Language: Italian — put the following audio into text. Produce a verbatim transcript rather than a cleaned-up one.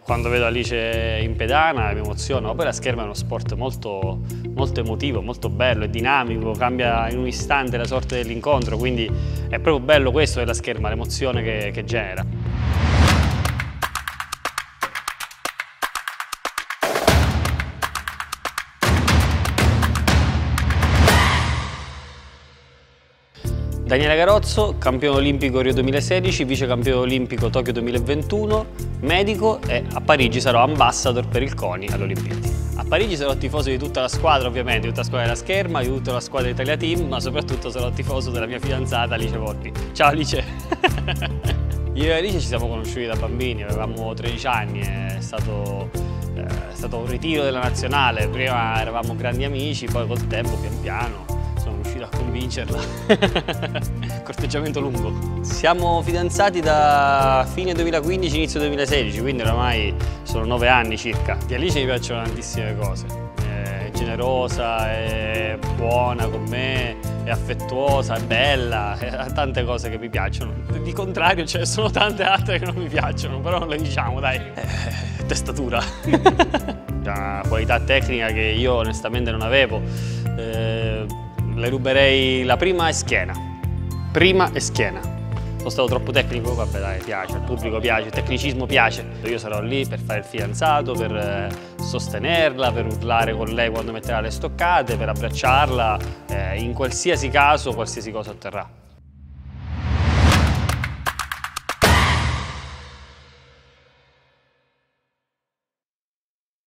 Quando vedo Alice in pedana mi emoziono, poi la scherma è uno sport molto, molto emotivo, molto bello, è dinamico, cambia in un istante la sorte dell'incontro, quindi è proprio bello questo della scherma, l'emozione che, che genera. Daniele Garozzo, campione olimpico Rio duemilasedici, vice campione olimpico Tokyo duemilaventuno, medico e a Parigi sarò ambassador per il CONI alle Olimpiadi. A Parigi sarò tifoso di tutta la squadra, ovviamente, di tutta la squadra della scherma, di tutta la squadra Italia Team, ma soprattutto sarò tifoso della mia fidanzata Alice Volpi. Ciao Alice! Io e Alice ci siamo conosciuti da bambini, avevamo tredici anni, è stato, eh, è stato un ritiro della nazionale, prima eravamo grandi amici, poi col tempo pian piano sono riuscito a convincerla. Corteggiamento lungo. Siamo fidanzati da fine duemilaquindici, inizio duemilasedici, quindi oramai sono nove anni circa. Di Alice mi piacciono tantissime cose. È generosa, è buona con me, è affettuosa, è bella, ha tante cose che mi piacciono. Di contrario, ce ne sono tante altre che non mi piacciono, però non le diciamo, dai. Eh, testatura. Una qualità tecnica che io onestamente non avevo. Eh, Le ruberei la prima e schiena, prima e schiena. Sono stato troppo tecnico, vabbè dai, piace, al pubblico piace, il tecnicismo piace. Io sarò lì per fare il fidanzato, per eh, sostenerla, per urlare con lei quando metterà le stoccate, per abbracciarla, eh, in qualsiasi caso, qualsiasi cosa otterrà.